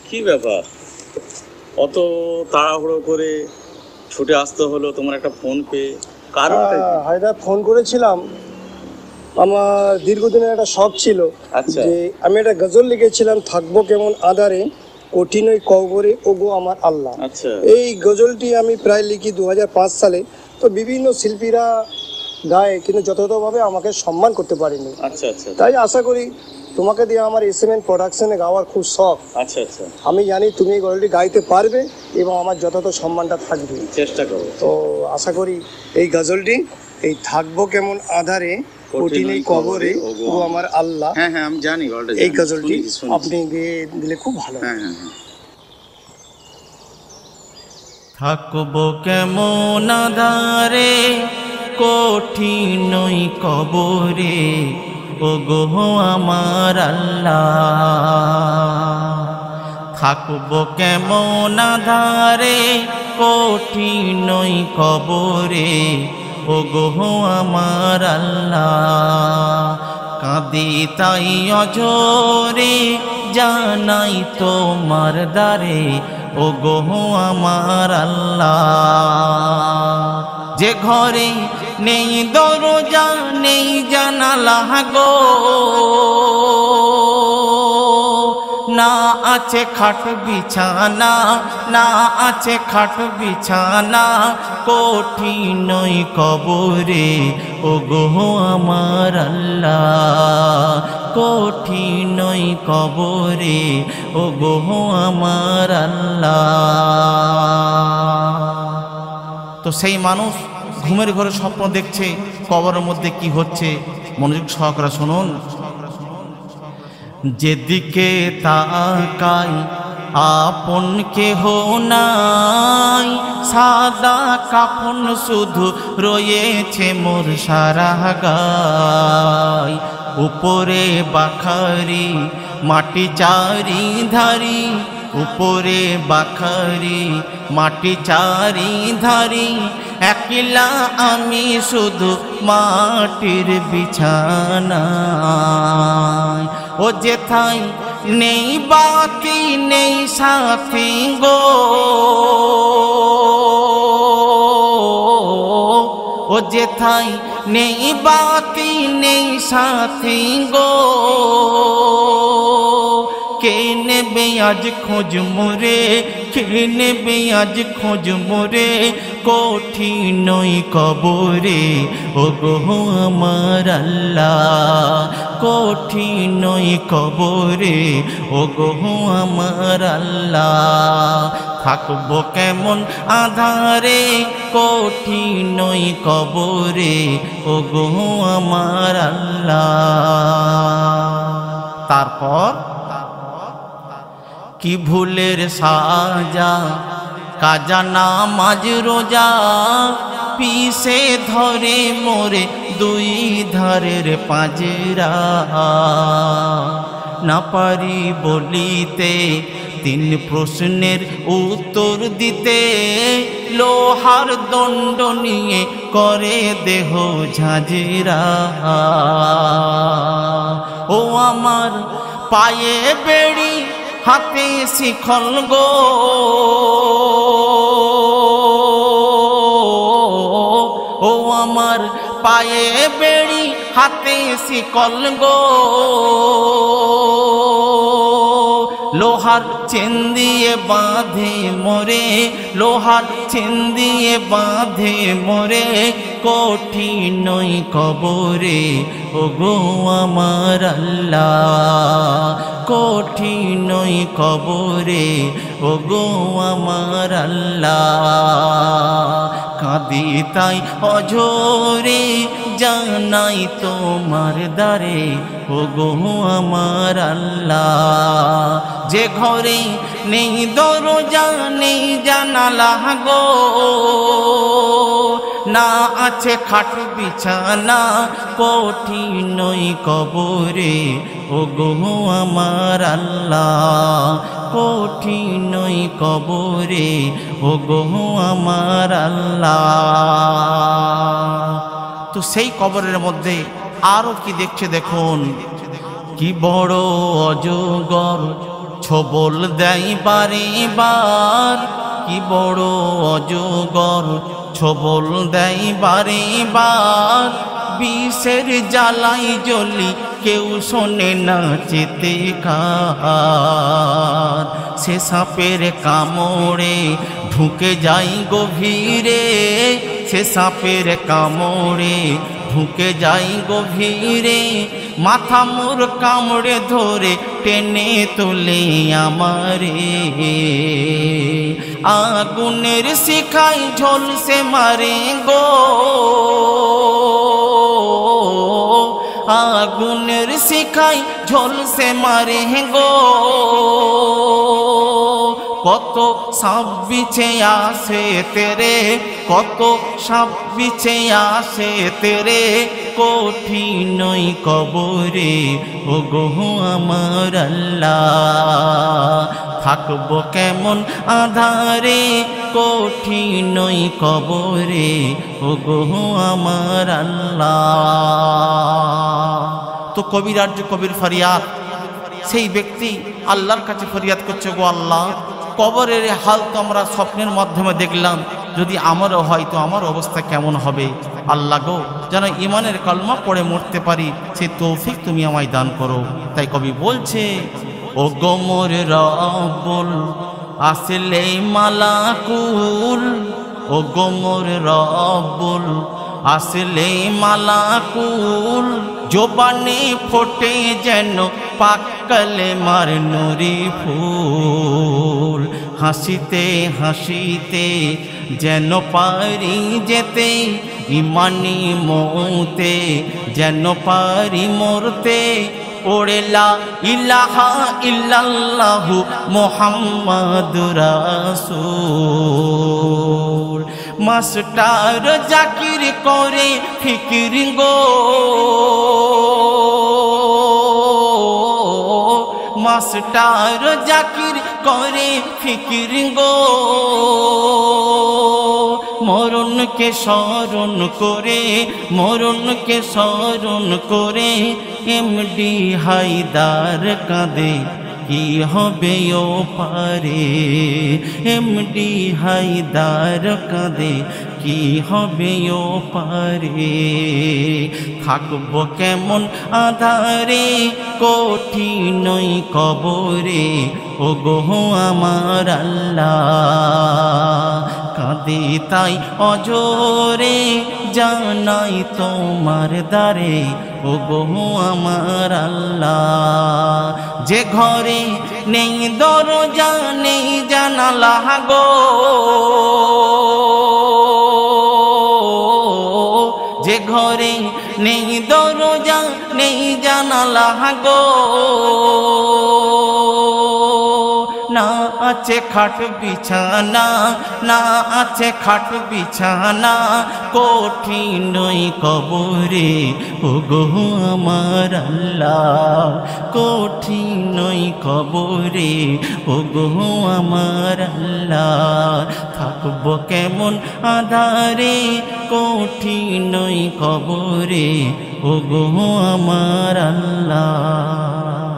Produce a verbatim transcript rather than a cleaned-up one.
কি ব্যাপার, অত তাড়াহুড়ো করে ছুটে আসতে হলো? তোমার একটা ফোন পেয়ে কারণটা কি? হায়দা ফোন করেছিলাম, আমার দীর্ঘদিনের একটা শখ ছিল। আচ্ছা। যে আমি একটা গজল লিখেছিলাম, থাকবো কেমন আধারে কঠিন ওই কবরে ওগো আমার আল্লাহ। আচ্ছা। এই গজলটি আমি প্রায় লিখি দু হাজার পাঁচ সালে। তো বিভিন্ন শিল্পীরা গায়, কিন্তু যথাযথভাবে আমাকে সম্মান করতে পারেনি। আচ্ছা আচ্ছা। তাই আশা করি তোমাকে দিয়ে আমার এস এম এন প্রোডাকশনে গাওয়ার খুব শখ। আচ্ছা আচ্ছা। আমি জানি তুমি এই গজলটি গাইতে পারবে এবং আমার যথাযথ সম্মানটা থাকবে। চেষ্টা করো। তো আশা করি এই গজলটি, এই থাকবো কেমন আধারে কঠিন এই কবরে ও আমার আল্লাহ, হ্যাঁ হ্যাঁ আমি জানি গজলটা, এই গজলটি আপনি গেয়ে দিলে খুব ভালো। হ্যাঁ হ্যাঁ হ্যাঁ। থাকবো কেমন আধারে কঠিন ওই কবরে ওগো আমার আল্লাহ। থাকবো কেমন আধারে কঠিন ওই কবরে ওগো আমার আল্লাহ। কাঁদি তাই অঝরে জানাই তোমার দ্বারে ওগো আমার আল্লাহ। যে ঘরে নেই দরজা নেই জানালা গো, না আছে খাট বিছানা, না আছে খাট বিছানা কঠিন ওই কবরে ওগো আমার আল্লাহ। কঠিন ওই কবরে ওগো আমার আল্লাহ। তো সেই মানুষ ঘুমের ঘরে স্বপ্ন দেখছে কবরের মধ্যে কি হচ্ছে, মনোযোগ সহকারে শুনুন। যেদিকে তাকাই আপন কেহ নাই, সাদা কাফন শুধু রয়েছে মোর সারা গায়। উপরে বাখারি মাটি চারি ধারি, উপরে বাখারি মাটি চারি ধারি, একলা আমি শুধু মাটির বিছানায়। ও যেথায় নেই বাতি নেই সাথী গো, ও যেথায় নেই বাতি নেই সাথী গো, কে নেবে আজ খোঁজ মোরে, কে নেবে আজ খোঁজ মোরে কঠিন ওই কবরে ওগো আমার আল্লাহ। কঠিন ওই কবরে ওগো আমার আল্লাহ। থাকবো কেমন আধারে কঠিন ওই কবরে ওগো আমার আল্লাহ। তারপর কি ভুলের সাজা কাজা নামাজ রোজা, পিছে ধরে মোরে দুই ধারের পাজরা। না পারি বলিতে তিন প্রশ্নের উত্তর দিতে, লোহার দণ্ড নিয়ে করে দেহ ঝাঁঝরা। ও আমার পায়ে বেড়ি হাতে শিখল গো, ও আমার পায়ে বেড়ি হাতে শিকল গো, লোহার চেন দিয়ে বাঁধে মোরে, লোহার চেন দিয়ে বাঁধে মোরে কঠিন ওই কবরে ওগো আমার আল্লাহ। কঠিন ওই কবরে ওগো আমার আল্লাহ। কাঁদি তাই অঝরে জানাই তোমার দ্বারে ওগো আমার আল্লাহ। যে ঘরে নেই দরজা নেই জানালা গো, না আছে খাট বিছানা কঠিন ওই কবরে ওগো আমার আল্লাহ। কঠিন ওই কবরে ওগো আমার আল্লাহ। তো সেই কবরের মধ্যে আরো কি দেখছে দেখুন। কি বড় অজগর ছবল দেয় বারে বার, কি বড় অজগর ছবল দেয় বারে বার। বিষের জ্বালাই জ্বলি কেউ শোনে না চিৎকার, সে সাপের কামড়ে ঢুকে যাই গভীরে, সে সাপের কামড়ে ঢুকে যাই গভীরে। মাথা মোর কামড়ে ধরে টেনে তোলে আমারে, আগুনের শিখাই ঝলসে মারে গো, আগুনের শিখাই ঝলসে মারে গো। কত সাপ বিছে আসে তেরে, কত সাপ বিছে আসে তেরে, কঠিনই কবরে ও গো আমার আল্লাহ। থাকবো কেমন আধারে কঠিনই কবরে ও গো আমার আল্লাহ। তো কবিরার্য কবির ফরিয়াদ, সেই ব্যক্তি আল্লাহর কাছে ফরিয়াদ করছে, গো আল্লাহ কবরের হাল তো আমরা স্বপ্নের মাধ্যমে দেখলাম, যদি আমারও হয় তো আমার অবস্থা কেমন হবে। আল্লাহ গো যেন ইমানের কলমা পড়ে মরতে পারি, সেই তৌফিক তুমি আমায় দান করো। তাই কবি বলছে, ও গো মোর রব্বুল আসলে মালাকুল, ও গো মোর রব্বুল আসলে মালাকুল, জবানে ফোটে যেন পাক কালেমার নুরি ফুল। হাসিতে হাসিতে যেন পারি যেতে, ইমানি মৌতে যেন পারি মরতে। পড়ে লা ইলাহা ইল্লাল্লাহু মুহাম্মাদুর রাসূল। মাস্টার জাকির করে ফিকির গো, মাস্টার জাকির করে ফিকির গো। মরণকে স্মরণ করে, মরণকে স্মরণ করে, এমডি হায়দার কাঁদে কি হবে ও পারে, এমডি হায়দার কাঁদে কি হবে ও পারে। থাকবো কেমন আধারে কঠিনই কবরে ও গো আমার আল্লাহ। কাঁদে তাই অজরে জানাই তোমার দ্বারে ও গো আমার আল্লাহ। যে ঘরে নেই দরজা নেই জানালা গো, যে ঘরে নেই দরজা নেই জানালা গো, না আছে খাট বিছানা, না আছে খাট বিছানা, কঠিনই কবরে ও গো আমার আল্লাহ। কঠিনই কবরে ও গো আমার আল্লাহ। থাকবো কেমন আধারে কঠিনই কবরে ও গো আমার আল্লাহ।